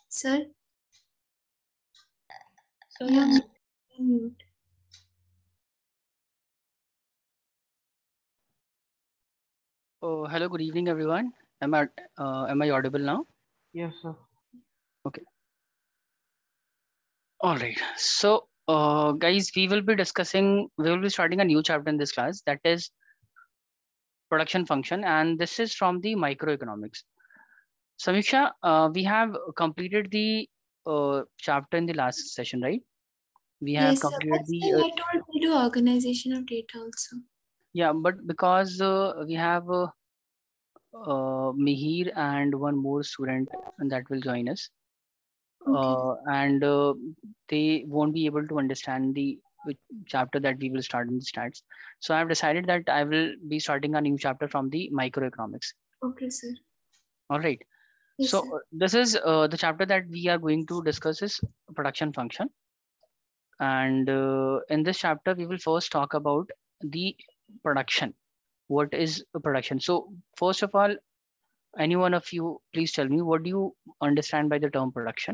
Sir? So Yeah, yeah, mute. Oh, hello, good evening, everyone. Am I audible now? Yes, sir. Okay. All right. So, guys, we will be starting a new chapter in this class, that is production function, and this is from the microeconomics. Samiksha, we have completed the chapter in the last session, right? We have Yes, sir. completed But the still, I told we do organization of data also. yeah, but because we have Mihir and one more student that will join us. Okay. And they won't be able to understand the chapter that we will start in the stats. So I've decided that I will be starting a new chapter from the microeconomics. Okay, sir. All right. Yes, So sir. this is the chapter that we are going to discuss is production function. And in this chapter, we will first talk about the production. What is a production? So first of all, any one of you, please tell me, what do you understand by the term production?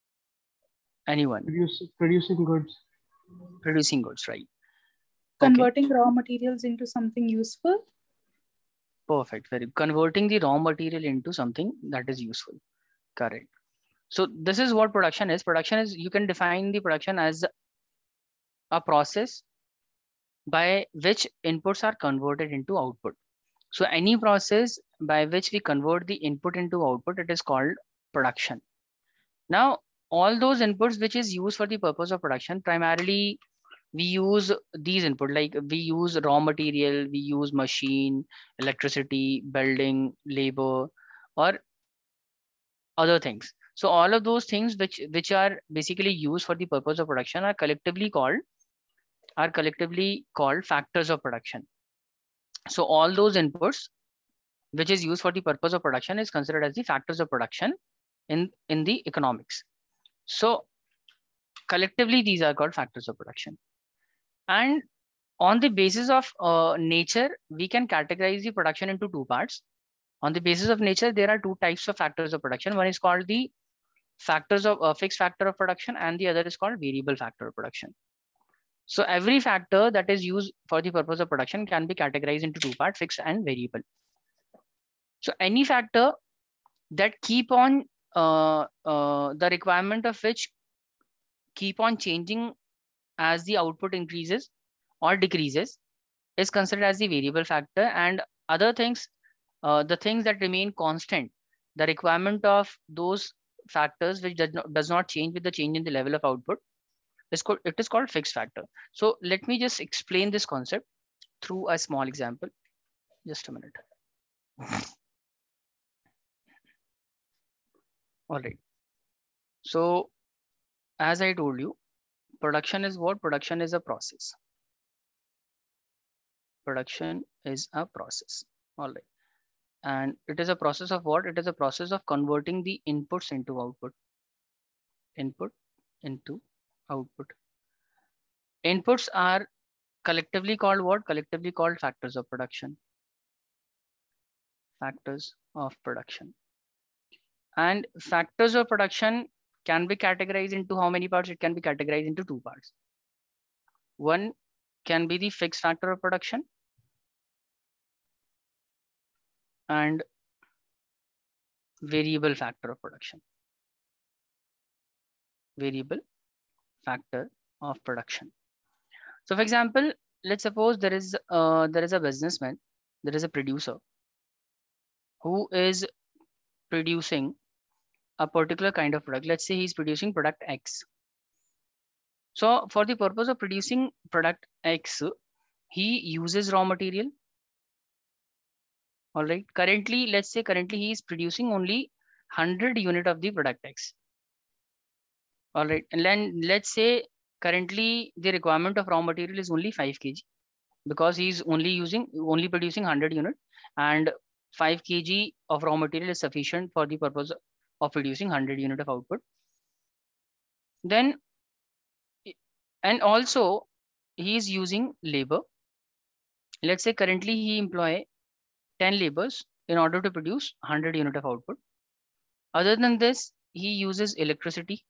Anyone? Producing goods. Producing goods, right? Okay. converting raw materials into something useful. Perfect. Very converting the raw material into something that is useful. Correct. So this is what production is. Production is, you can define the production as a process by which inputs are converted into output. So any process by which we convert the input into output, it is called production. Now, all those inputs which is used for the purpose of production, primarily we use these input, like we use raw material, we use machine, electricity, building, labor, or other things. So all of those things which are basically used for the purpose of production are collectively called factors of production. So all those inputs which is used for the purpose of production is considered as the factors of production in the economics. So collectively these are called factors of production. And on the basis of nature, we can categorize the production into two parts. On the basis of nature, there are two types of factors of production. One is called the factors of fixed factor of production, and the other is called variable factor of production. So every factor that is used for the purpose of production can be categorized into two parts, fixed and variable. So any factor that keep on the requirement of which keep on changing as the output increases or decreases is considered as the variable factor, and other things, the things that remain constant, the requirement of those factors which does not change with the change in the level of output, it is called fixed factor. So let me just explain this concept through a small example. Just a minute. All right. So as I told you, production is what? Production is a process. Production is a process. All right. And it is a process of what? It is a process of converting the inputs into output. Input into output. Inputs are collectively called what? Collectively called factors of production. Factors of production. And factors of production can be categorized into how many parts? It can be categorized into two parts. One can be the fixed factor of production, and variable factor of production. Variable factor of production. So for example, let's suppose there is a businessman, there is a producer who is producing a particular kind of product. Let's say he's producing product X. So for the purpose of producing product X, he uses raw material. All right. Currently he is producing only 100 unit of the product X. All right. And then let's say currently the requirement of raw material is only 5 kg, because he's only producing 100 unit, and 5 kg of raw material is sufficient for the purpose of producing 100 unit of output. Then, and also he is using labor. Let's say currently he employ 10 laborers in order to produce 100 unit of output. Other than this, he uses electricity.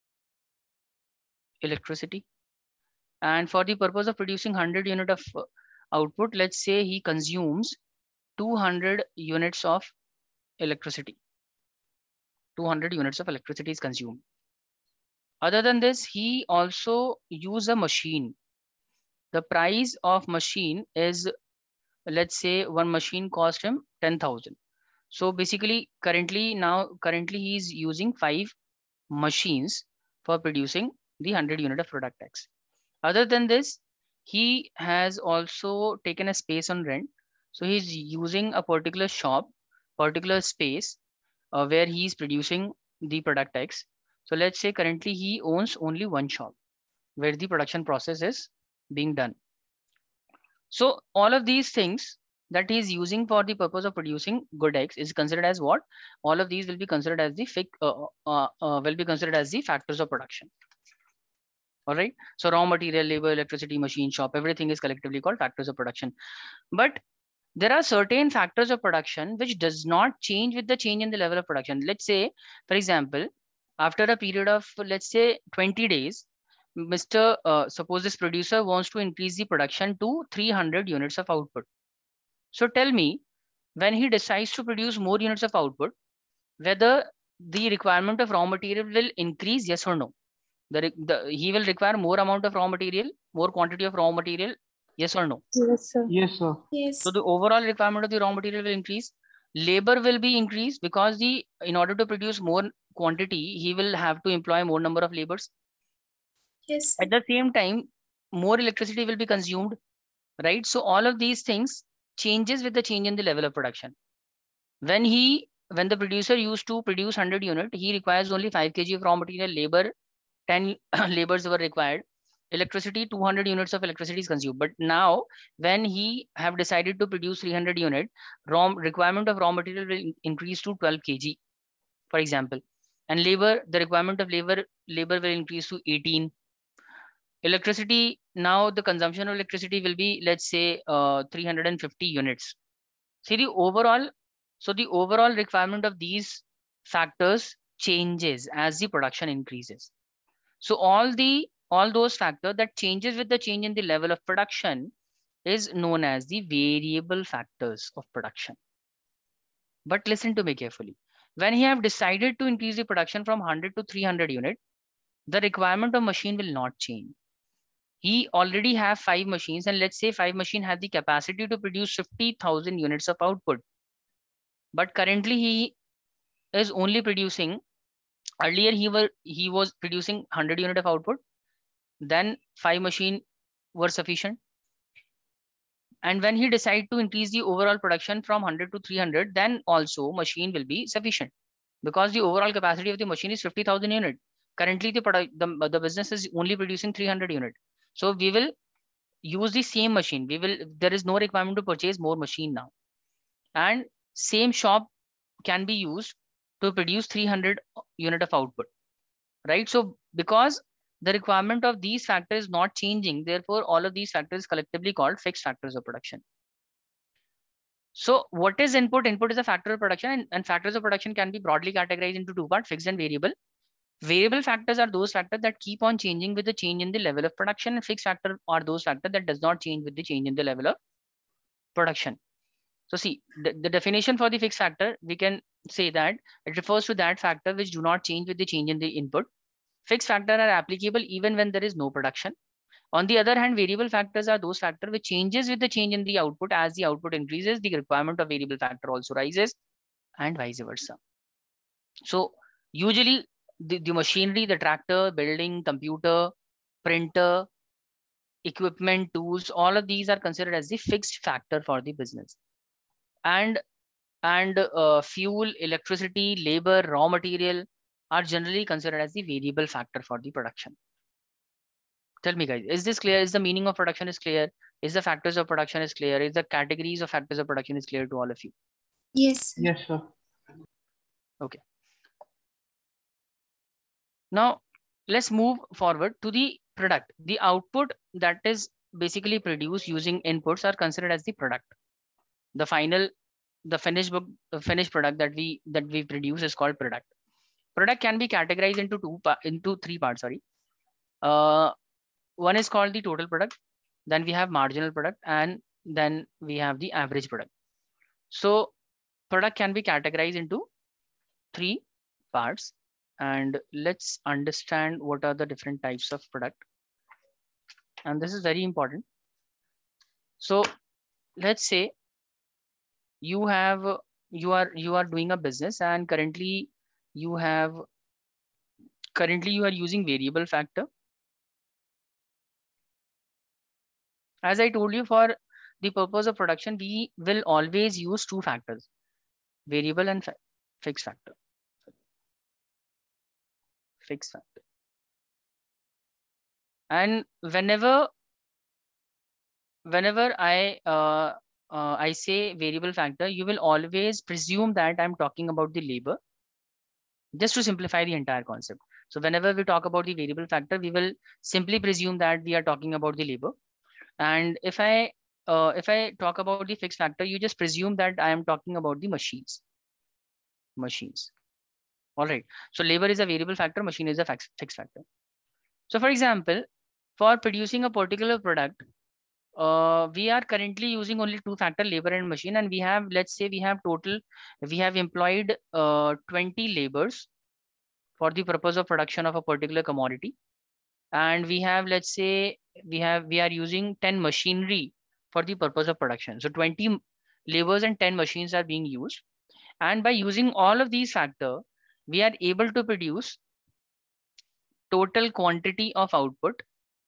And for the purpose of producing 100 unit of output, let's say he consumes 200 units of electricity. 200 units of electricity is consumed. Other than this, he also use a machine. The price of machine is, let's say one machine cost him 10,000. So basically currently he's using 5 machines for producing the 100 unit of product X. Other than this, he has also taken a space on rent. So he's using a particular shop, particular space where he's producing the product X. So let's say currently he owns only one shop where the production process is being done. So all of these things that he is using for the purpose of producing good X is considered as what? All of these will be considered as the factors of production. All right. So raw material, labor, electricity, machine, shop, everything is collectively called factors of production. But there are certain factors of production which does not change with the change in the level of production. Let's say, for example, after a period of, let's say 20 days, suppose this producer wants to increase the production to 300 units of output. So tell me, when he decides to produce more units of output, whether the requirement of raw material will increase, yes or no? He will require more amount of raw material, more quantity of raw material, yes or no? Yes, sir. Yes, sir. Yes. So the overall requirement of the raw material will increase. Labor will be increased because in order to produce more quantity, he will have to employ more number of labors. Yes. At the same time, more electricity will be consumed, right? So all of these things changes with the change in the level of production. When the producer used to produce 100 unit, he requires only 5 kg of raw material. Labor, 10 labors were required. Electricity, 200 units of electricity is consumed. But now when he have decided to produce 300 unit, requirement of raw material will increase to 12 kg, for example. And labor, the requirement of labor will increase to 18. Electricity, now the consumption of electricity will be, let's say 350 units. See the overall requirement of these factors changes as the production increases. So all those factors that changes with the change in the level of production is known as the variable factors of production. But listen to me carefully. When he have decided to increase the production from 100 to 300 unit, the requirement of machine will not change. He already have 5 machines, and let's say 5 machine have the capacity to produce 50,000 units of output. But currently he is only producing, earlier he was producing 100 unit of output, then 5 machine were sufficient. And when he decide to increase the overall production from 100 to 300, then also machine will be sufficient because the overall capacity of the machine is 50,000 unit. Currently the business is only producing 300 unit. So we will use the same machine. There is no requirement to purchase more machine now. And same shop can be used to produce 300 unit of output, right? So because the requirement of these factors is not changing, therefore all of these factors collectively called fixed factors of production. So what is input? Input is a factor of production, and factors of production can be broadly categorized into 2 parts, fixed and variable. Variable factors are those factors that keep on changing with the change in the level of production, and fixed factor are those factors that does not change with the change in the level of production. So see, the definition for the fixed factor, we can say that it refers to that factor which do not change with the change in the input. Fixed factors are applicable even when there is no production. On the other hand, variable factors are those factors which changes with the change in the output. As the output increases, the requirement of variable factor also rises, and vice versa. So usually the machinery, the tractor, building, computer, printer, equipment, tools, all of these are considered as the fixed factor for the business. And fuel, electricity, labor, raw material are generally considered as the variable factor for the production. Tell me guys, is this clear? Is the meaning of production is clear? Is the factors of production is clear? Is the categories of factors of production is clear to all of you? Yes. Yes, sir. Okay. Now let's move forward to the product. The output that is basically produced using inputs are considered as the product. The finished product that we produce is called product. Product can be categorized into three parts. Sorry. One is called the total product. Then we have marginal product, and then we have the average product. So product can be categorized into three parts, and let's understand what are the different types of product. And this is very important. So let's say you are doing a business, and currently you are using variable factor. As I told you, for the purpose of production, we will always use two factors, variable and fixed factor. Fixed factor. And whenever I say variable factor, you will always presume that I'm talking about the labor, just to simplify the entire concept. So whenever we talk about the variable factor, we will simply presume that we are talking about the labor. And if I talk about the fixed factor, you just presume that I am talking about the machines. All right. So labor is a variable factor, machine is a fixed factor. So for example, for producing a particular product, we are currently using only two factor, labor and machine, and we have, let's say we have employed 20 laborers for the purpose of production of a particular commodity. And we have, let's say we are using 10 machinery for the purpose of production. So 20 laborers and 10 machines are being used. And by using all of these factors, we are able to produce total quantity of output.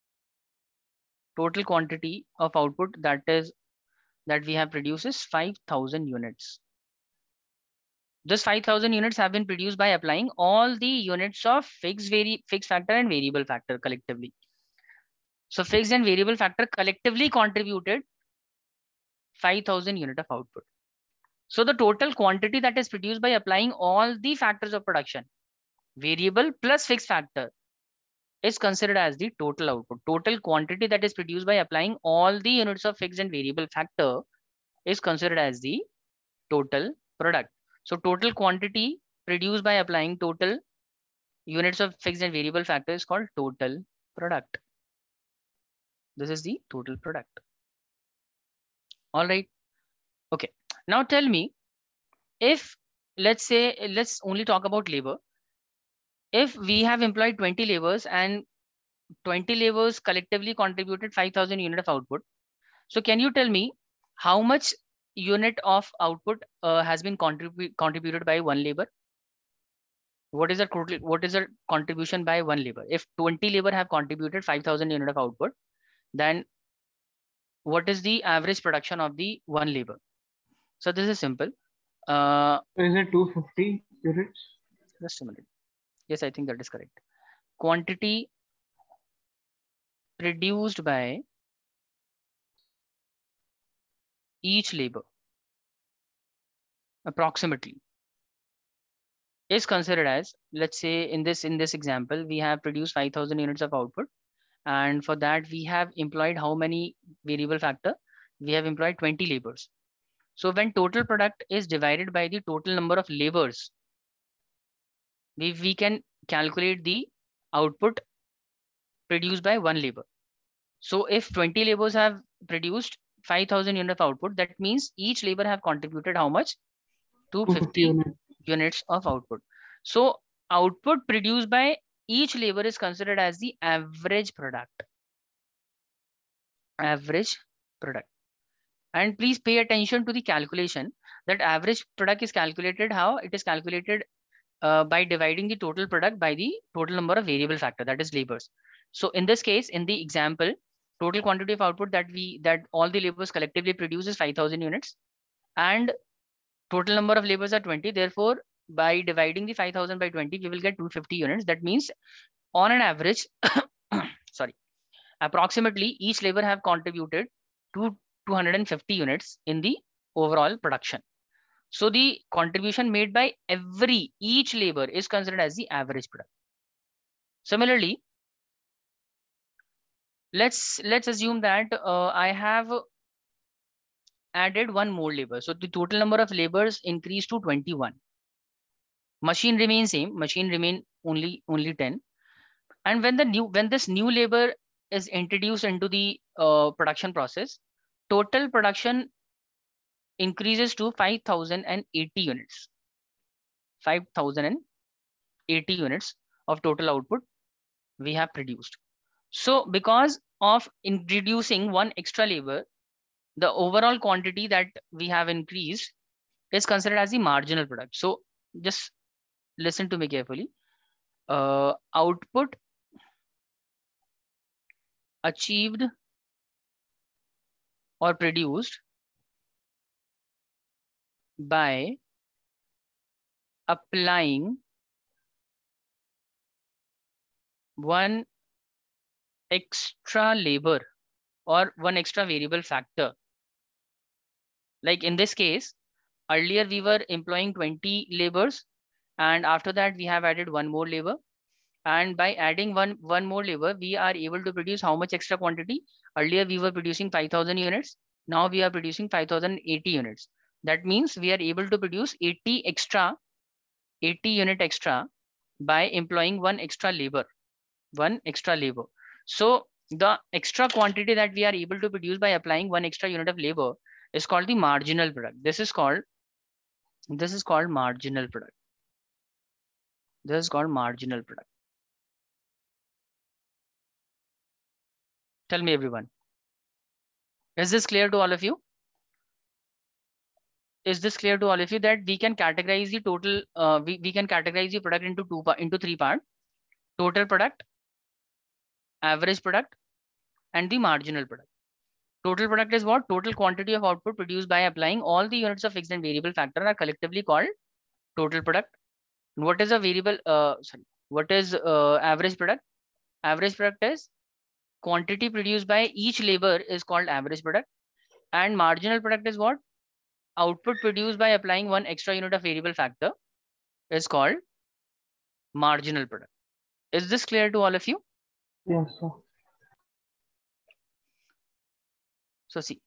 Total quantity of output that we have produced is 5,000 units. This 5,000 units have been produced by applying all the units of fixed factor and variable factor collectively. So fixed and variable factor collectively contributed 5,000 unit of output. So the total quantity that is produced by applying all the factors of production, variable plus fixed factor, is considered as the total output. Total quantity that is produced by applying all the units of fixed and variable factor is considered as the total product. So total quantity produced by applying total units of fixed and variable factor is called total product. This is the total product. All right. Okay. Now tell me, if let's only talk about labor. If we have employed 20 laborers and 20 laborers collectively contributed 5,000 unit of output. So can you tell me how much unit of output has been contributed by one labor? What is the contribution by one labor? If 20 labor have contributed 5,000 unit of output, then what is the average production of the one labor? So this is simple. Is it 250 units? Just a minute. Yes, I think that is correct. Quantity produced by each labor approximately is considered as, let's say in this example, we have produced 5,000 units of output, and for that we have employed how many variable factor? We have employed 20 laborers. So when total product is divided by the total number of laborers, we can calculate the output produced by one labor. So if 20 laborers have produced 5,000 unit of output, that means each labor have contributed how much? 250 units of output. So output produced by each labor is considered as the average product. Average product. And please pay attention to the calculation that average product is calculated. How it is calculated? By dividing the total product by the total number of variable factor, that is laborers. So in this case, in the example, total quantity of output that all the laborers collectively produce is 5,000 units, and total number of laborers are 20. Therefore, by dividing the 5,000 by 20, we will get 250 units. That means on an average, sorry, approximately each labor have contributed to 250 units in the overall production. So the contribution made by each labor is considered as the average product. Similarly, let's assume that I have added one more labor. So the total number of laborers increased to 21. Machine remains same, machine remain only 10. And when this new labor is introduced into the production process, total production increases to 5,080 units. 5,080 units of total output we have produced. So because of introducing one extra labor, the overall quantity that we have increased is considered as the marginal product. So just listen to me carefully. Output achieved or produced by applying one extra labor or one extra variable factor. Like in this case, earlier we were employing 20 labors, and after that we have added one more labor. And by adding one more labor, we are able to produce how much extra quantity? Earlier we were producing 5,000 units. Now we are producing 5,080 units. That means we are able to produce 80 unit extra by employing one extra labor. So the extra quantity that we are able to produce by applying one extra unit of labor is called the marginal product. This is called marginal product. This is called marginal product. Tell me, everyone. Is this clear to all of you? Is this clear to all of you that we can categorize the total, we can categorize the product into three parts: total product, average product, and the marginal product. Total product is what? Total quantity of output produced by applying all the units of fixed and variable factor are collectively called total product. And what is a variable? What is average product? Average product is quantity produced by each labor is called average product. And marginal product is what? Output produced by applying one extra unit of variable factor is called marginal product. Is this clear to all of you? Yes, sir. So see,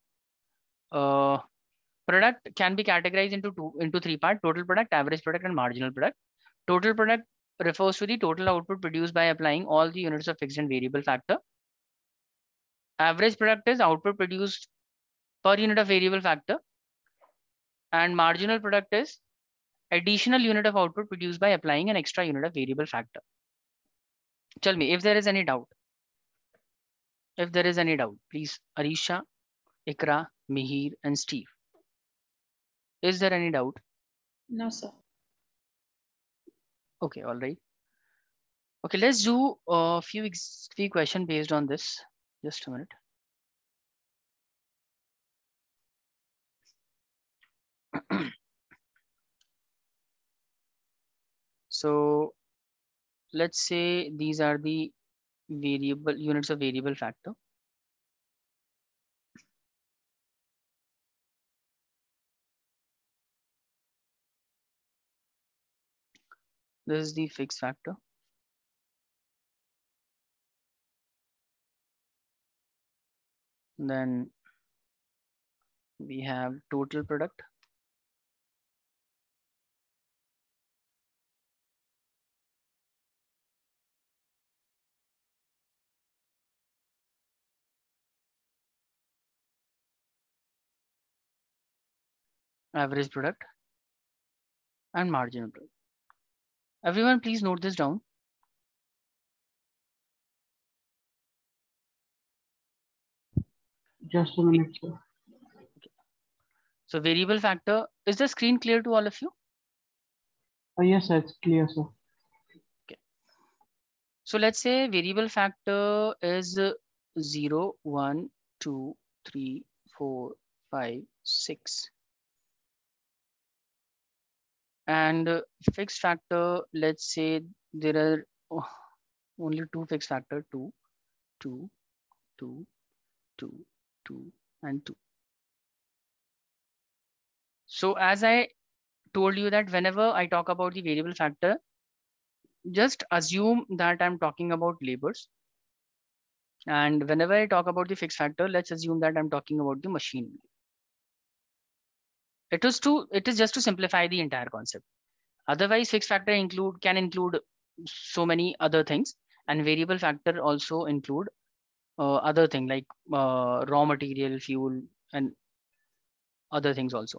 product can be categorized into three parts: total product, average product, and marginal product. Total product refers to the total output produced by applying all the units of fixed and variable factor. Average product is output produced per unit of variable factor. And marginal product is additional unit of output produced by applying an extra unit of variable factor. Tell me if there is any doubt. If there is any doubt, please, Arisha, Ikra, Mihir, and Steve. Is there any doubt? No, sir. Okay, all right. Okay, let's do a few questions based on this. Just a minute. So let's say these are the variable units of variable factor. This is the fixed factor. Then we have total product. Average product and marginal product. Everyone, please note this down. Just a minute, sir. Okay. So variable factor, is the screen clear to all of you? Yes, sir, it's clear, sir. Okay. So let's say variable factor is 0, 1, 2, 3, 4, 5, 6. And fixed factor, let's say there are only two fixed factor, 2, 2, 2, 2, 2, and 2. So as I told you that whenever I talk about the variable factor, just assume that I'm talking about labors. And whenever I talk about the fixed factor, let's assume that I'm talking about the machine. It is just to simplify the entire concept. Otherwise, fixed factor can include so many other things, and variable factor also include other thing like raw material, fuel, and other things also.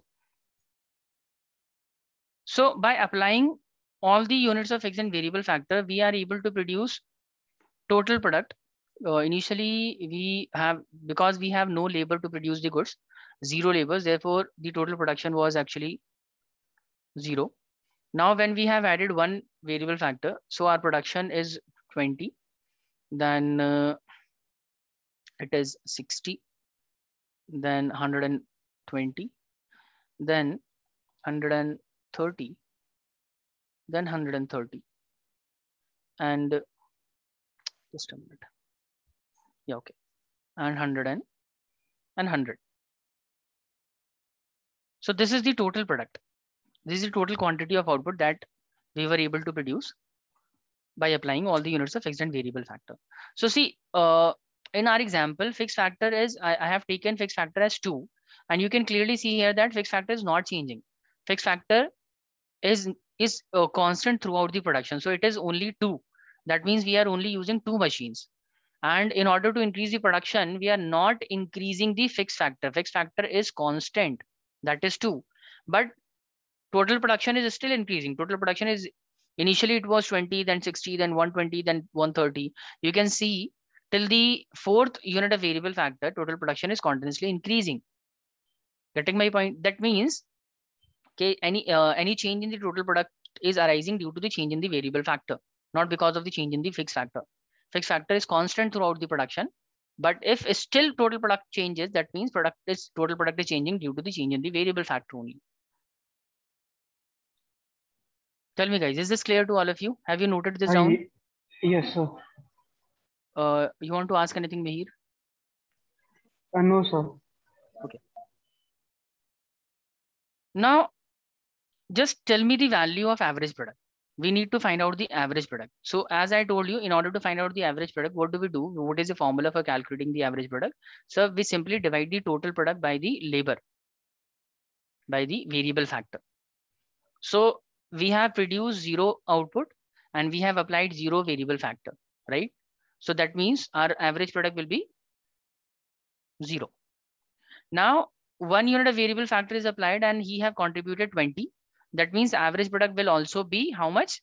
So by applying all the units of fixed and variable factor, we are able to produce total product. Initially, we have, because we have no labor to produce the goods, 0 labors, therefore the total production was actually 0. Now when we have added one variable factor, so our production is 20, then it is 60, then 120, then 130, then 130, and just a minute. Yeah, okay. And 100 and 100. So this is the total product. This is the total quantity of output that we were able to produce by applying all the units of fixed and variable factor. So see, in our example, fixed factor is, I have taken fixed factor as 2, and you can clearly see here that fixed factor is not changing. Fixed factor is constant throughout the production. So it is only 2. That means we are only using 2 machines. And in order to increase the production, we are not increasing the fixed factor. Fixed factor is constant, that is 2. But total production is still increasing. Total production is, initially it was 20, then 60, then 120, then 130. You can see till the 4th unit of variable factor, total production is continuously increasing. Getting my point? That means, okay, any change in the total product is arising due to the change in the variable factor, not because of the change in the fixed factor. Fixed factor is constant throughout the production, but if still total product changes, that means total product is changing due to the change in the variable factor only. Tell me guys, is this clear to all of you? Have you noted this down? Yes, sir. You want to ask anything, Mihir? No, sir. Okay. Now, just tell me the value of average product. We need to find out the average product. So as I told you, in order to find out the average product, what do we do? What is the formula for calculating the average product? So we simply divide the total product by the labor, by the variable factor. So we have produced 0 output and we have applied 0 variable factor, right? So that means our average product will be 0. Now 1 unit of variable factor is applied and he have contributed 20. That means average product will also be how much?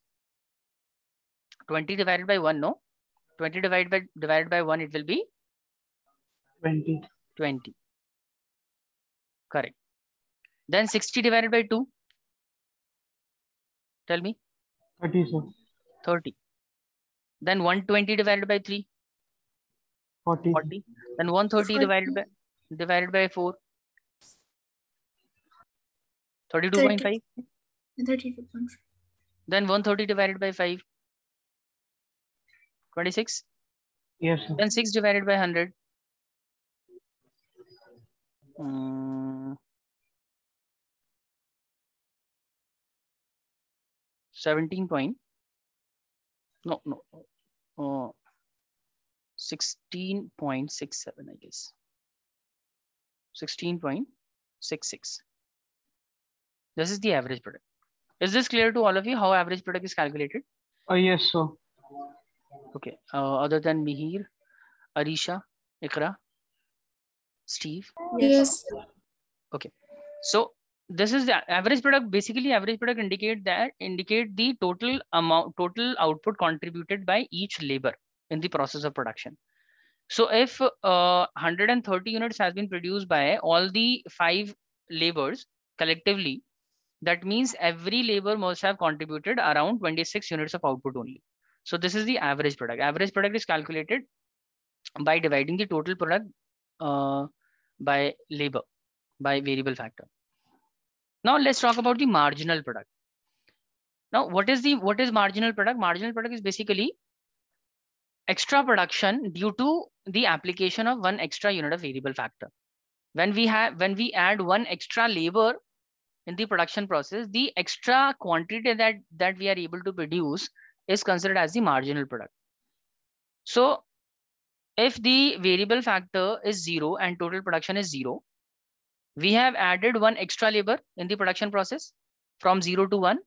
20 divided by 1, no? 20 divided by 1, it will be 20. 20. Correct. Then 60 divided by 2. Tell me. 30, sir. 30. Then 120 divided by 3. 40. 40. Then 130 divided by 4. 32.5. 32.5. Then 130 divided by 5. 26. Yes, sir. Then 6 divided by 100. 17 point. No. 16.67, I guess. 16.66. This is the average product. Is this clear to all of you how average product is calculated? Yes, sir. Okay. Other than Mihir, Arisha, Ikra, Steve. Yes. Okay. So this is the average product. Basically, average product indicate the total output contributed by each labor in the process of production. So if 130 units has been produced by all the 5 labors collectively, that means every labor must have contributed around 26 units of output only. So this is the average product. Average product is calculated by dividing the total product by labor, by variable factor. Now let's talk about the marginal product. Now what is marginal product? Marginal product is basically extra production due to the application of 1 extra unit of variable factor. When we add 1 extra labor in the production process, the extra quantity that we are able to produce is considered as the marginal product. So if the variable factor is 0 and total production is 0, we have added 1 extra labor in the production process from 0 to 1.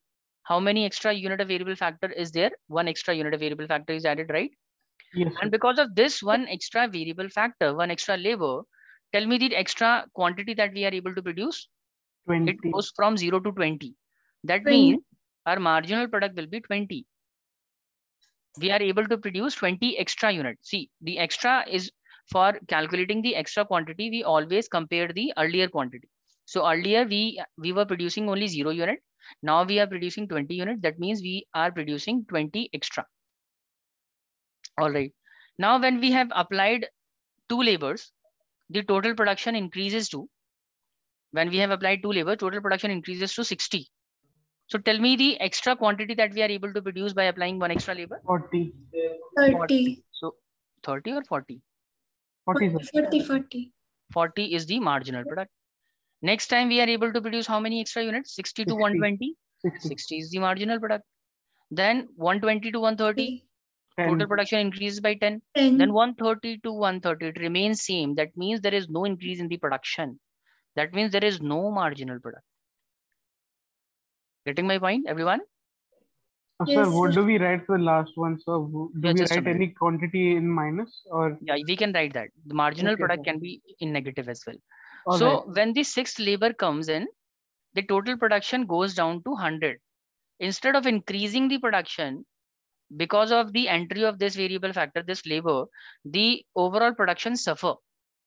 how many extra unit of variable factor is there? One extra unit of variable factor is added, right? Yes, sir. And because of this one extra variable factor, one extra labor, tell me the extra quantity that we are able to produce. 20. It goes from 0 to 20. That 20. means our marginal product will be 20. We are able to produce 20 extra units. See, the extra is for calculating the extra quantity. We always compare the earlier quantity. So earlier we were producing only 0 unit. Now we are producing 20 units. That means we are producing 20 extra. All right. Now when we have applied 2 labors, the total production increases to, when we have applied 2 labor, total production increases to 60. So tell me the extra quantity that we are able to produce by applying 1 extra labor. 40. 30. So 30 or 40? 40, sir. 40. 40. 40 is the marginal product. Next time we are able to produce how many extra units? 60 to 60. 120. 60. 60 is the marginal product. Then 120 to 130, 10. total production increases by 10. 10. Then 130 to 130, it remains same. That means there is no increase in the production. That means there is no marginal product. Getting my point, everyone? Sir, Yes, what sir. do we write for the last one, sir? Do Yeah, we just a write minute. any quantity in minus or? Yeah, we can write that. The marginal Okay, product sir. can be in negative as well. All So right. when the 6th labor comes in, the total production goes down to 100. Instead of increasing the production, because of the entry of this variable factor, this labor, the overall production suffer.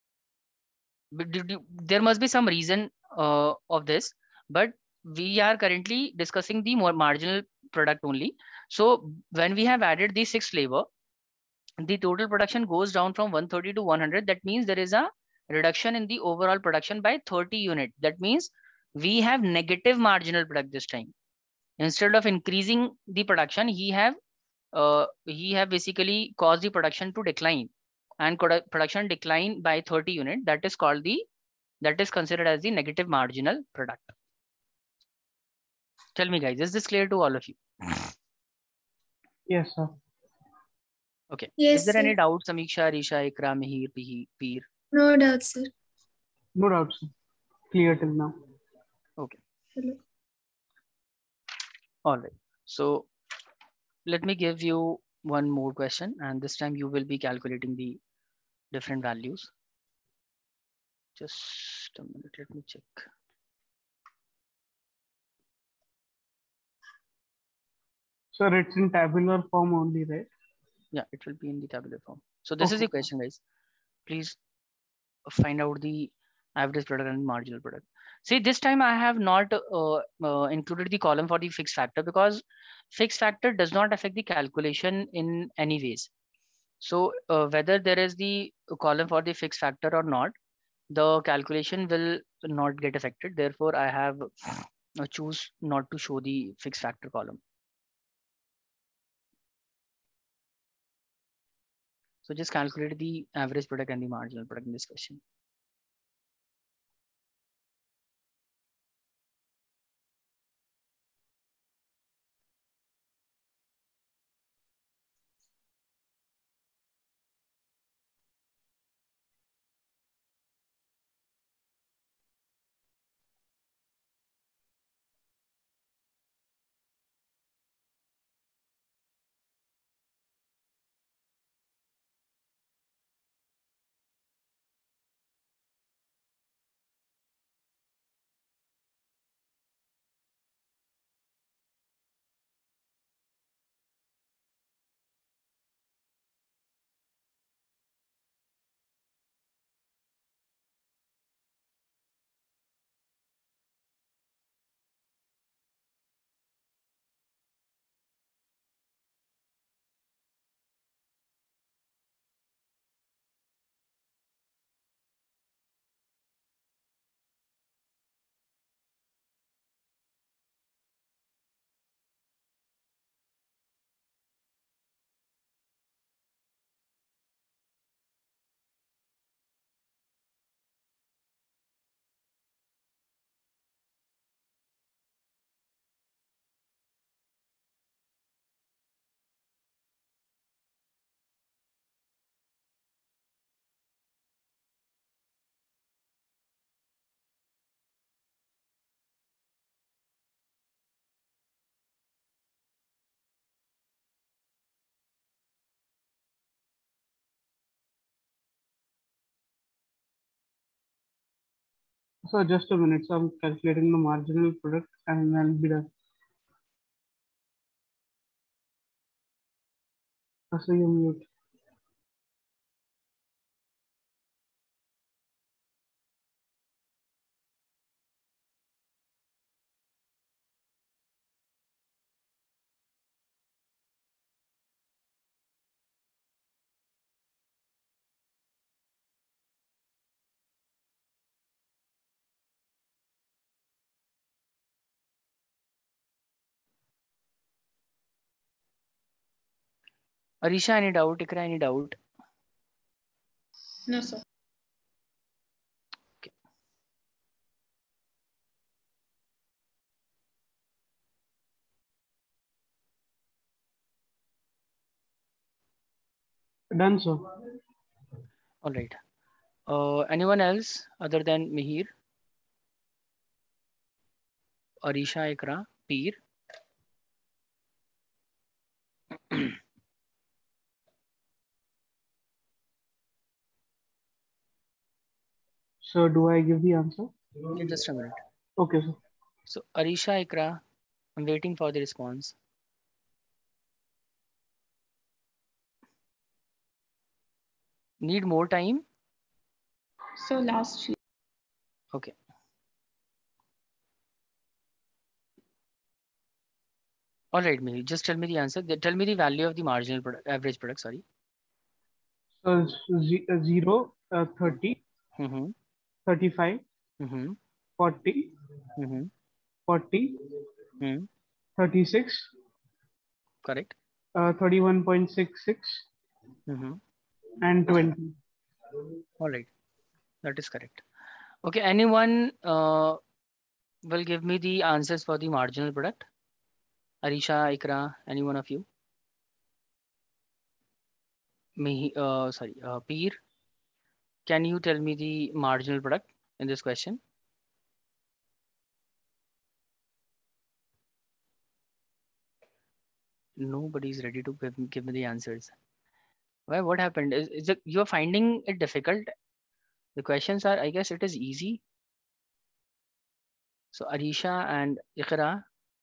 There must be some reason of this, but we are currently discussing the more marginal product only. So when we have added the 6th labor, the total production goes down from 130 to 100. That means there is a reduction in the overall production by 30 units. That means we have negative marginal product this time. Instead of increasing the production, he have basically caused the production to decline, and production decline by 30 units. That is considered as the negative marginal product. Tell me, guys, is this clear to all of you? Yes, sir. Okay. Yes, Is there any sir. doubt, Samiksha, Risha, Ikra, Mihir, Peer? No doubt, sir. No doubt, sir. Clear till now. Okay. Hello. All right. So let me give you one more question, and this time you will be calculating the different values. Just a minute, let me check. Sir, it's in tabular form only, right? Yeah, it will be in the tabular form. So this is the Okay. question, guys. Please find out the average product and marginal product. See, this time I have not included the column for the fixed factor, because fixed factor does not affect the calculation in any ways. So whether there is the column for the fixed factor or not, the calculation will not get affected. Therefore, I have choose not to show the fixed factor column. So just calculate the average product and the marginal product in this question. So just a minute. So I'm calculating the marginal product and I'll be done. So you mute. Arisha, any doubt? Ikra, any doubt? No, sir. Done, sir. All right. Anyone else other than Mihir, Arisha, Ikra, Peer? So do I give the answer? Yeah, just a minute. Okay, sir. So Arisha, Ikra, I'm waiting for the response. Need more time? So last. Okay. All right, Mihir, just tell me the answer. Tell me the value of the marginal product, average product, sorry. So 0, 30, Mm-hmm. 35, Mm-hmm. 40, Mm-hmm. 40, Mm-hmm. 36, Correct. 31.66, Mm-hmm. and 20. All right, that is correct. Okay, anyone will give me the answers for the marginal product? Arisha, Ikra, any one of you? Peer, can you tell me the marginal product in this question? Nobody is ready to give me the answers. Why? What happened? Is it you're finding it difficult? The questions are, I guess it is easy. So Arisha and Ikra.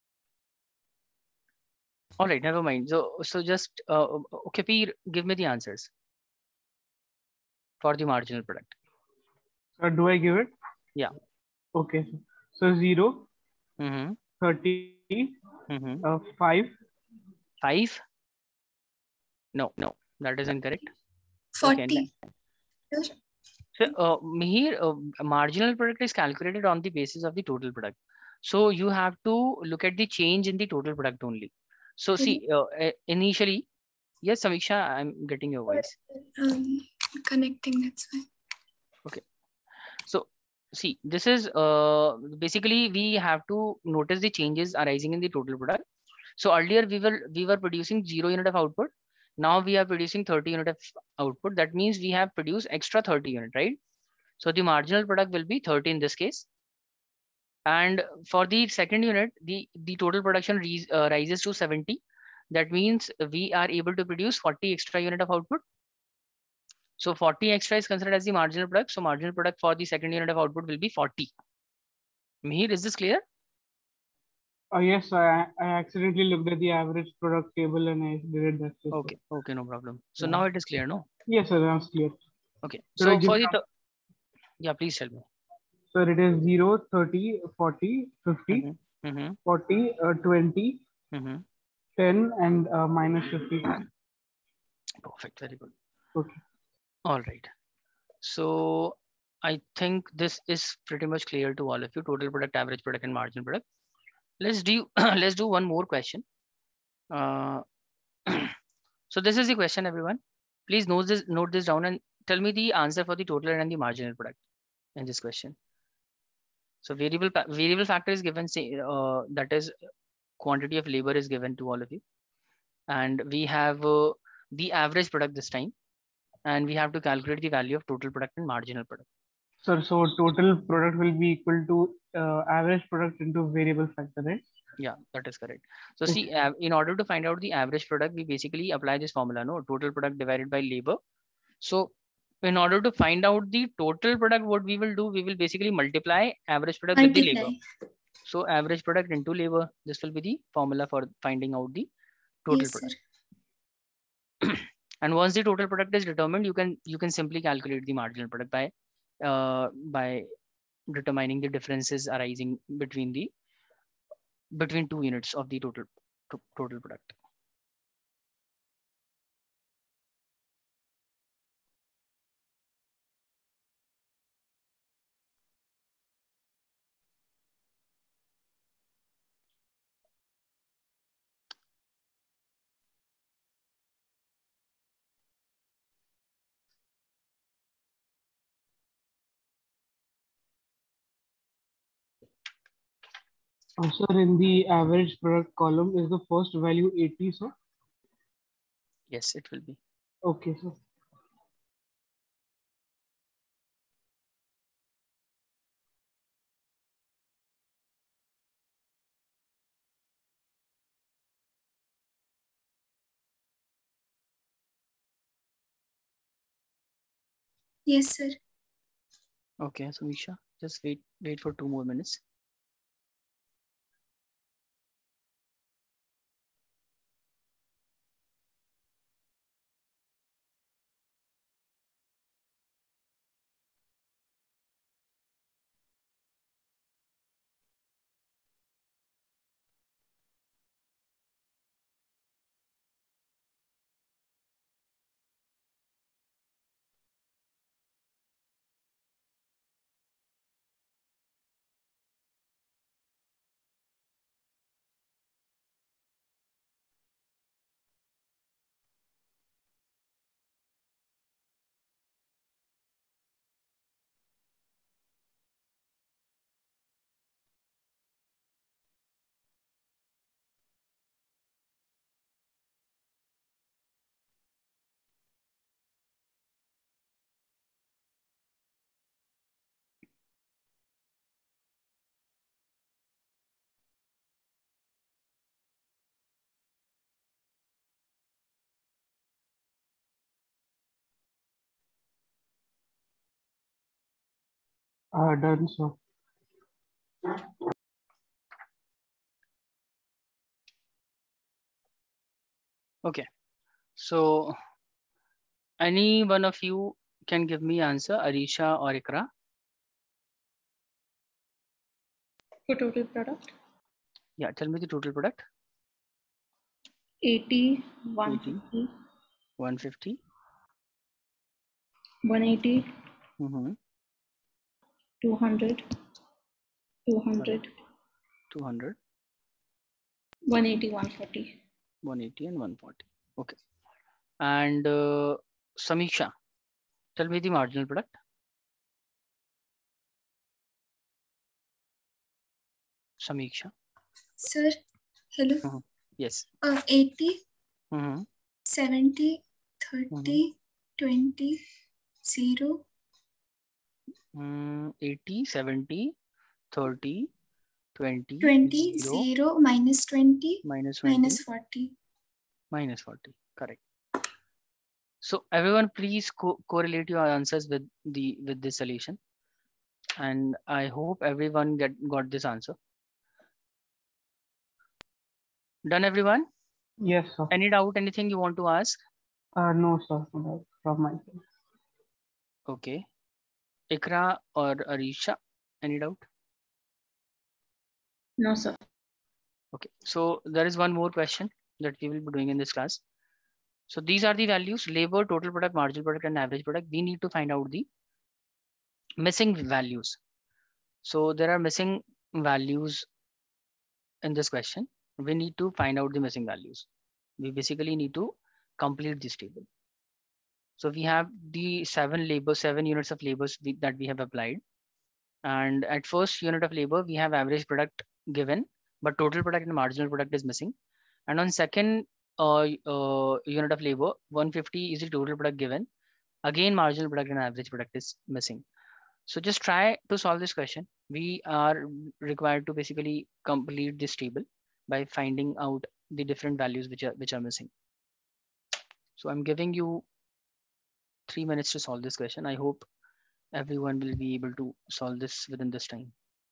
All right, never mind. So just okay, Peer, give me the answers for the marginal product. So do I give it? Yeah. Okay. So 0, Mm-hmm. 30, Mm-hmm. 5. 5? No, that is incorrect. 40. Okay. So Mihir, marginal product is calculated on the basis of the total product. So you have to look at the change in the total product only. So see, initially, yes, Samiksha, I'm getting your voice. Connecting, that's why. Okay. So see, this is basically we have to notice the changes arising in the total product. So earlier we were producing 0 unit of output. Now we are producing 30 unit of output. That means we have produced extra 30 unit, right? So the marginal product will be 30 in this case. And for the second unit, the total production rises to 70. That means we are able to produce 40 extra unit of output. So 40 extra is considered as the marginal product. So marginal product for the second unit of output will be 40. Mihir, is this clear? Yes, I accidentally looked at the average product table and I did it that way. Okay, okay, no problem. So Yeah. now it is clear, no? Yes, sir, that's clear. Okay, Should I so give for it the, yeah, please tell me. So it is 0, 30, 40, 50, Mm-hmm. Mm-hmm. 40, 20, Mm-hmm. 10, and minus 50. Perfect, very good. Okay. All right. So I think this is pretty much clear to all of you, total product, average product, and marginal product. Let's do let's do one more question. So this is the question, everyone. Please note this down and tell me the answer for the total and the marginal product in this question. So variable factor is given, say, that is quantity of labor is given to all of you, and we have the average product this time, and we have to calculate the value of total product and marginal product. So total product will be equal to average product into variable factor, right? Yeah, that is correct. So see, in order to find out the average product, we basically apply this formula, no? Total product divided by labor. So in order to find out the total product, what we will do, we will basically multiply average product with the labor. So average product into labor, this will be the formula for finding out the total product. And once the total product is determined, you can simply calculate the marginal product by determining the differences arising between two units of the total product. Sir, in the average product column, is the first value 80, sir? Yes, it will be. Okay, sir. Yes, sir. Okay, so Misha, just wait for 2 more minutes. Done, sir. Okay, so any one of you can give me answer, Arisha or Ikra. For total product? Yeah, tell me the total product. 80, 150. 150. 180. 200. 200. 200. 180, 140. 180 and 140. Okay. And Samiksha, tell me the marginal product. Samiksha. Sir, hello. Yes. 80, 70, 30, 20, 0. 80, 70, 30, 20, 20, 0, minus 20, minus 20, minus 40. Minus 40, correct. So everyone, please correlate your answers with this solution, and I hope everyone got this answer. Done, everyone? Yes, sir. Any doubt? Anything you want to ask? No, sir. No, from my side. Okay. Ikra or Arisha, any doubt? No, sir. Okay. So there is one more question that we will be doing in this class. So these are the values: labor, total product, marginal product, and average product. We need to find out the missing values. So there are missing values in this question. We need to find out the missing values. We basically need to complete this table. So we have the 7 units of labors that we have applied. And at first unit of labor, we have average product given, but total product and marginal product is missing. And on second unit of labor, 150 is the total product given. Again, marginal product and average product is missing. So just try to solve this question. We are required to basically complete this table by finding out the different values which are missing. So I'm giving you 3 minutes to solve this question. I hope everyone will be able to solve this within this time.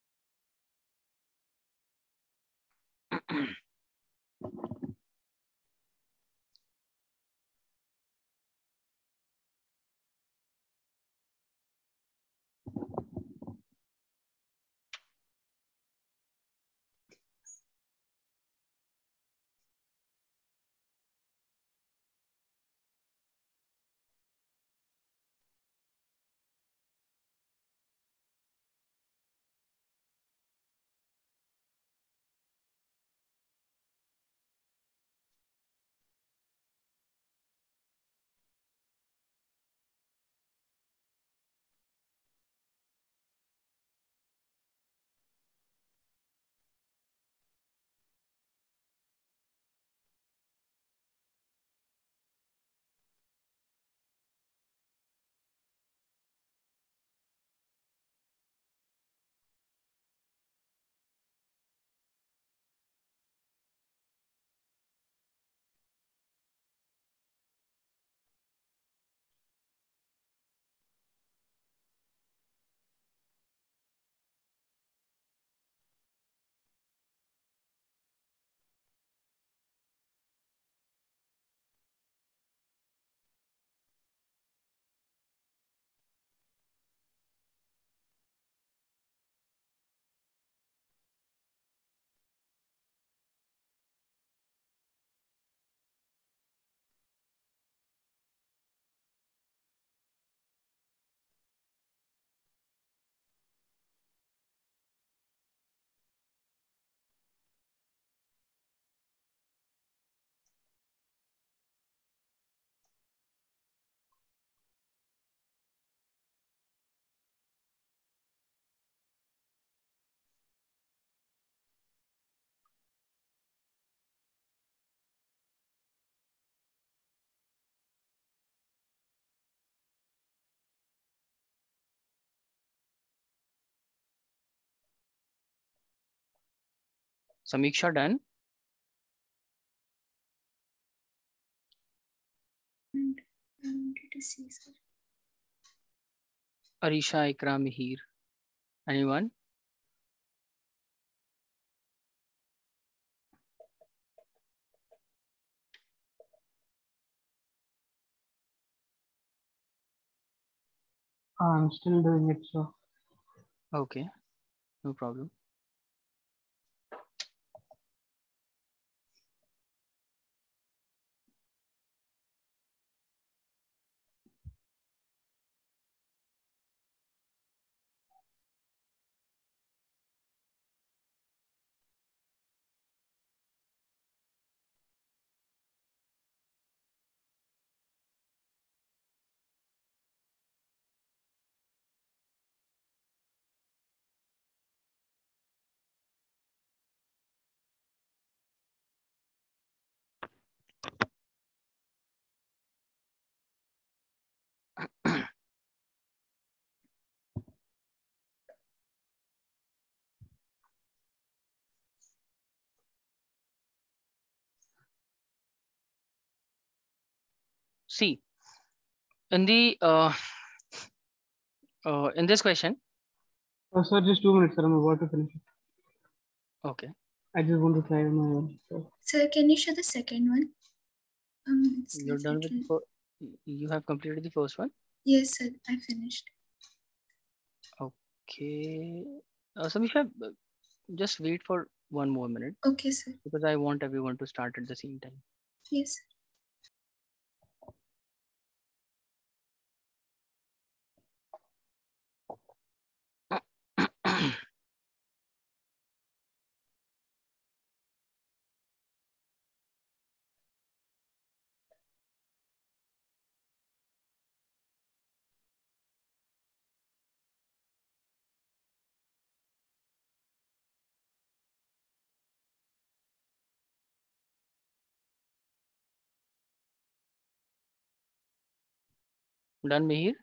Samiksha done? And I wanted to see, sir. Arisha, Ikra, Mihir. Anyone? I'm still doing it, sir. Okay, no problem. See, in the in this question, Sir, just 2 minutes, sir. I'm about to finish it. okay. I just want to try my own. Sir, can you show the second one? It's You're like done with little... you have completed the first one? Yes, sir, I finished. Okay. Samisha, just wait for 1 more minute. Okay, sir. Because I want everyone to start at the same time. Yes. Done, Mihir?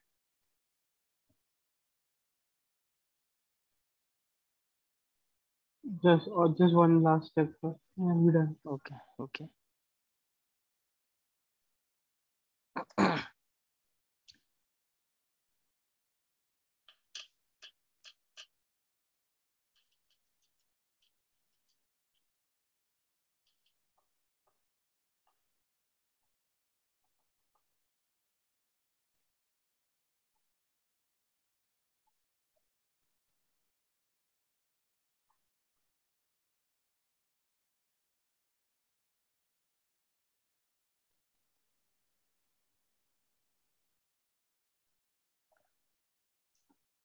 Just one last step, sir. And we're done. Okay, okay.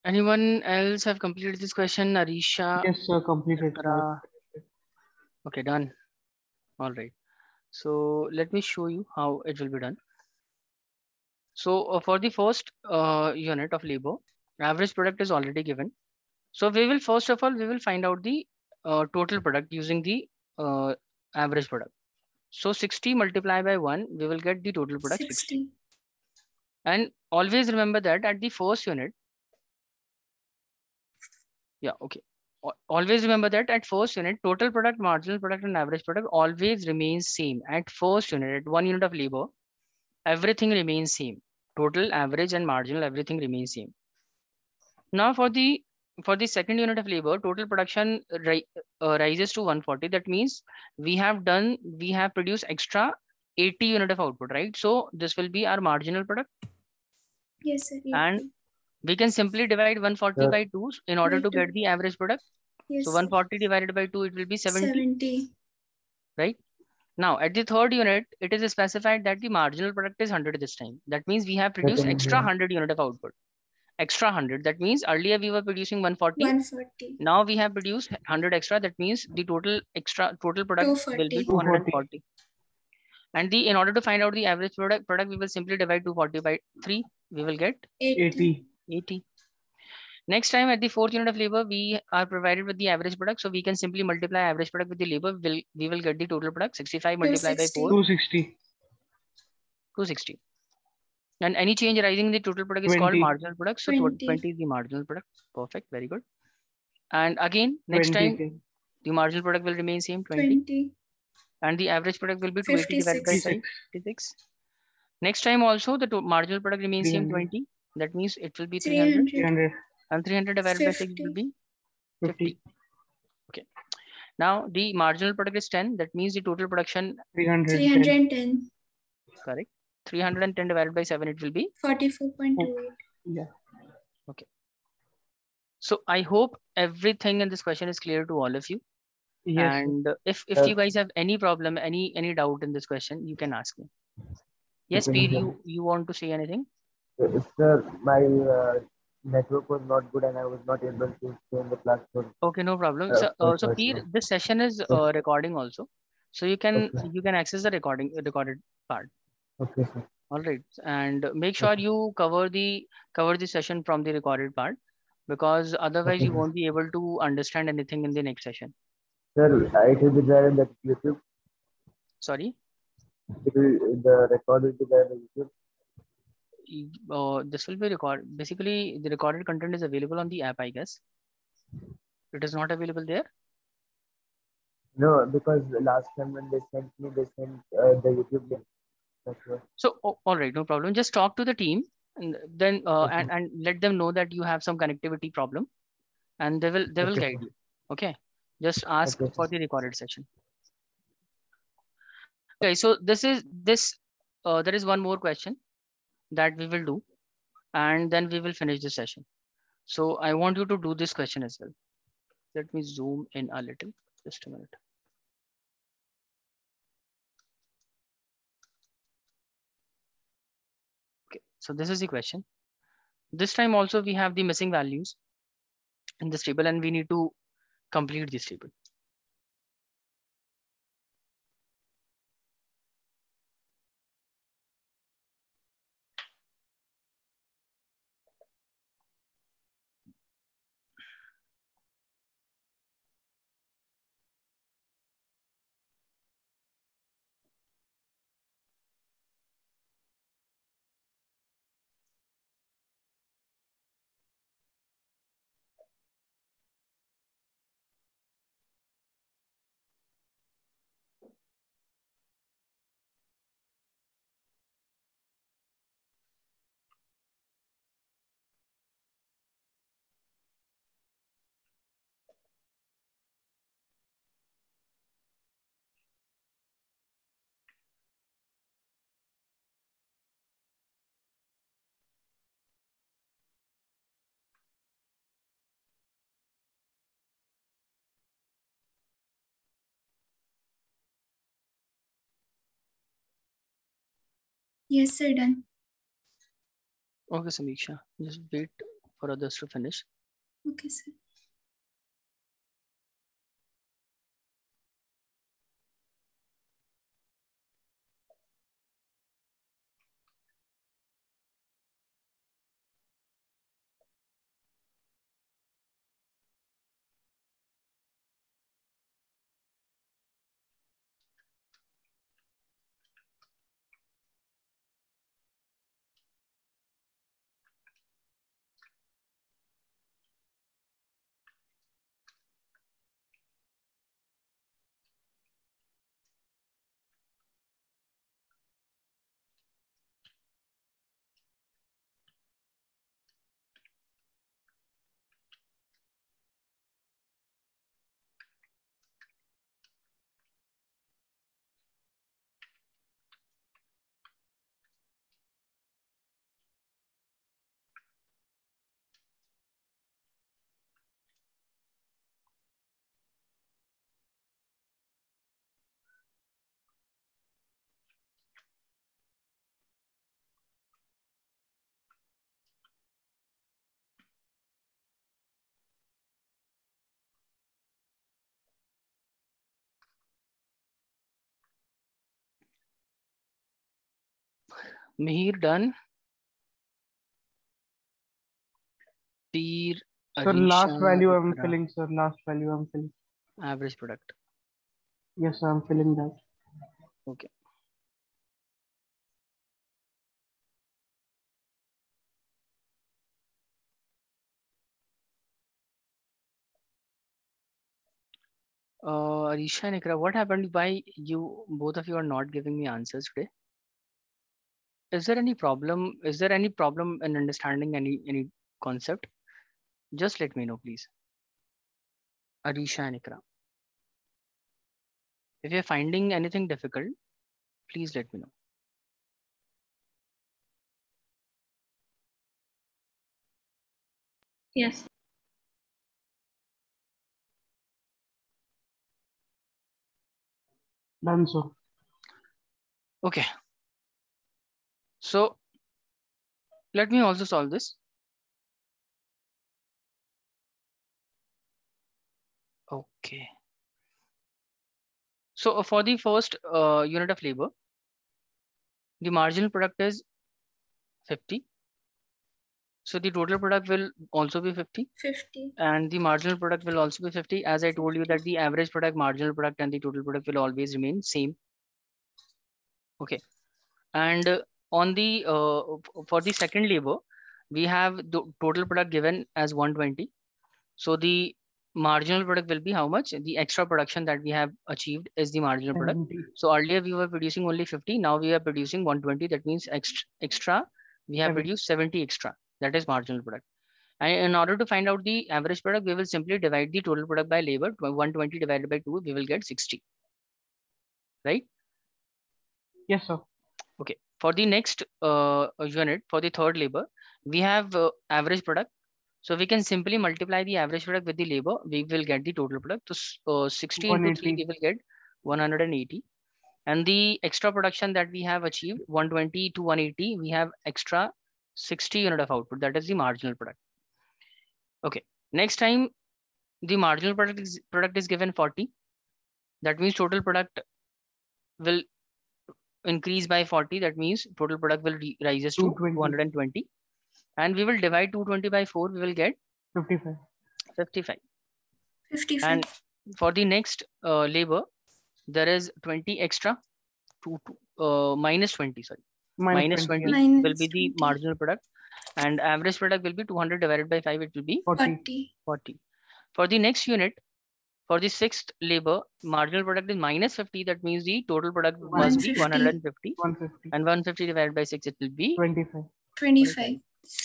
Anyone else have completed this question? Arisha, Yes, sir, completed. Chakra. Okay, done. All right. So let me show you how it will be done. So for the first unit of labor, average product is already given. So we will first of all, we will find out the total product using the average product. So 60 multiplied by 1, we will get the total product 60. 60. And always remember that at the first unit, yeah, okay. Always remember that at first unit, total product, marginal product, and average product always remains same. At first unit, at 1 unit of labor, everything remains same. Total, average, and marginal, everything remains same. Now for the second unit of labor, total production rises to 140. That means we have produced extra 80 unit of output, right? So this will be our marginal product. Yes, sir. And we can simply divide 140 by 2 in order By to 2. get the average product. Yes, So sir. 140 divided by 2, it will be 70, 70. right? Now at the third unit, it is specified that the marginal product is 100 this time. That means we have produced extra 100 unit of output. Extra 100. That means earlier we were producing 140. 140. Now we have produced 100 extra. That means the total product will be 240. And in order to find out the average product, we will simply divide 240 by 3. We will get 80. 80. Next time at the fourth unit of labor, we are provided with the average product. So we can simply multiply average product with the labor. We will get the total product. 65 multiplied by 4. 260. 260. And any change arising in the total product is called 20. marginal product. So 20 is the marginal product. Perfect. Very good. And again, next 20. time, the marginal product will remain same, 20. And the average product will be 280 divided by 5, 56. Next time also, the marginal product remains same, 20. That means it will be 300. 300. And 300 divided by 6 will be 50. Okay. Now the marginal product is 10. That means the total production 310. Correct. 310 divided by 7, it will be 44.28. Yeah. Okay. So I hope everything in this question is clear to all of you. Yes. And if you guys have any problem, any doubt in this question, you can ask me. Yes, Peer, you want to say anything? Sir, my network was not good and I was not able to stay in the class. Okay, no problem. So Peer, this session is recording also. So you can access the recorded part. Okay, sir. All right. And make sure you cover the session from the recorded part, because otherwise you won't be able to understand anything in the next session. Sir, it will be there in the YouTube. Sorry? The record will be there in YouTube. This will be recorded. Basically, the recorded content is available on the app, I guess. It is not available there? No, because last time when they sent the YouTube link. So, all right, no problem. Just talk to the team and then and let them know that you have some connectivity problem, and they will guide you. Okay. Just ask for the recorded session. Okay, so there is one more question that we will do, and then we will finish the session. So I want you to do this question as well. Let me zoom in a little, just a minute. Okay, so this is the question. This time also we have the missing values in this table, and we need to complete this table. Yes, sir, done. Okay, Samiksha, just wait for others to finish. Okay, sir. Mihir done. Peer. Sir, last Arisha, value I'm Ikra. filling, sir. Last value I'm filling. Average product. Yes, sir, I'm filling that. Okay. Arisha and Ikra, what happened? Why you both of you are not giving me answers today? Is there any problem? Is there any problem in understanding any concept? Just let me know, please. Arisha and Ikra. If you're finding anything difficult, please let me know. Yes. Done, sir. Okay. So let me also solve this. Okay. So for the first unit of labor, the marginal product is 50. So the total product will also be 50. 50. And the marginal product will also be 50. As I told you that the average product, marginal product, and the total product will always remain same. Okay. And on the for the second labor, we have the total product given as 120. So the marginal product will be how much? The extra production that we have achieved is the marginal product. 70. So earlier we were producing only 50. Now we are producing 120. That means extra we have 70. produced 70 extra. That is marginal product. And in order to find out the average product, we will simply divide the total product by labor. 120 divided by 2, we will get 60. Right? Yes, sir. Okay. For the next unit, for the third labor, we have average product. So we can simply multiply the average product with the labor. We will get the total product. So 60 into 3, 180. we will get 180. And the extra production that we have achieved, 120 to 180, we have extra 60 unit of output. That is the marginal product. Okay. Next time, the marginal product is given 40. That means total product will increase by 40. That means total product will rises to 220. And we will divide 220 by 4. We will get 55. 55. 55. And for the next labor, there is 20 extra to minus 20. Sorry, minus 20 Minus will be the 20. marginal product, and average product will be 200 divided by 5. It will be 40. 40. For the next unit, for the sixth labor, marginal product is minus 50. That means the total product must be 150. 150. And 150 divided by 6, it will be 25. 25.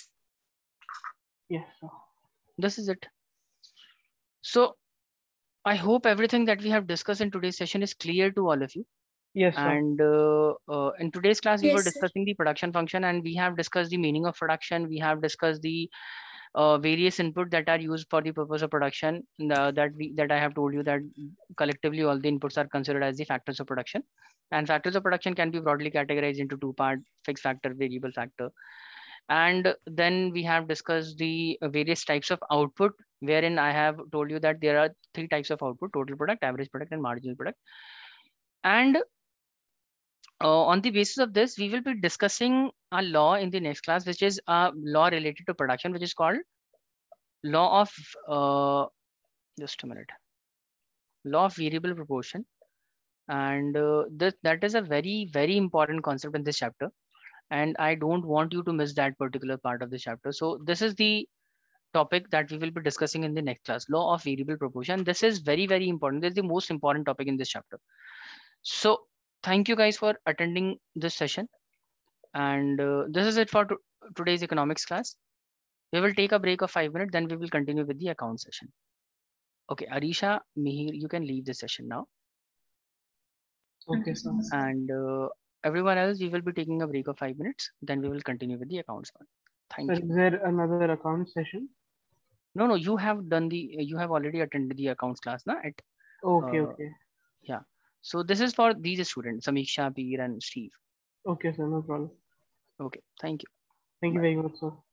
Yes, sir. This is it. So I hope everything that we have discussed in today's session is clear to all of you. Yes, sir. And in today's class, we Yes, were sir. discussing the production function, and we have discussed the meaning of production. We have discussed the various input that are used for the purpose of production. That I have told you that collectively all the inputs are considered as the factors of production. And factors of production can be broadly categorized into two parts: fixed factor, variable factor. And then we have discussed the various types of output, wherein I have told you that there are 3 types of output: total product, average product, and marginal product. And on the basis of this, we will be discussing a law in the next class, which is a law related to production, which is called law of, just a minute, law of variable proportion. And that is a very, very important concept in this chapter. And I don't want you to miss that particular part of the chapter. So this is the topic that we will be discussing in the next class, law of variable proportion. This is very, very important. This is the most important topic in this chapter. So thank you guys for attending this session. And this is it for today's economics class. We will take a break of 5 minutes, then we will continue with the account session. Okay, Arisha, Mihir, you can leave the session now. Okay, sir. And everyone else, we will be taking a break of 5 minutes, then we will continue with the accounts one. Thank Sir, you. is there another account session? No, you have already attended the accounts class, na? Okay, okay. Yeah. So this is for these students, Samiksha, Peer, and Steve. Okay, sir, no problem. Okay, thank you. Thank you very much, sir.